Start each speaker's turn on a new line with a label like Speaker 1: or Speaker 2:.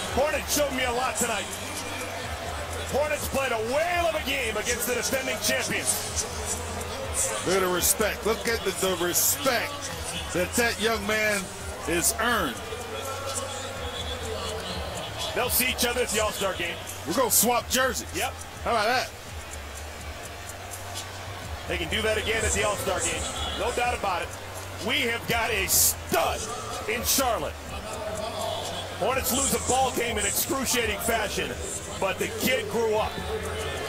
Speaker 1: Hornets showed me a lot tonight. Hornets played a whale of a game against the defending champions.
Speaker 2: Look at the respect. Look at the respect that young man is earned.
Speaker 1: They'll see each other at the All-Star game.
Speaker 2: We're going to swap jerseys.
Speaker 1: Yep.
Speaker 2: How about that?
Speaker 1: They can do that again at the All-Star game. No doubt about it. We have got a stud in Charlotte. Hornets lose a ball game in excruciating fashion, but the kid grew up.